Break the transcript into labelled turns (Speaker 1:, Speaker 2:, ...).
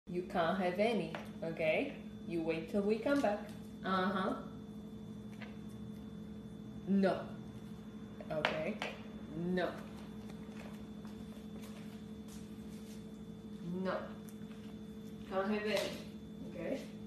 Speaker 1: You can't have any, okay? You wait till we come back. Uh-huh. No. Okay. No. No. Can't have any, okay?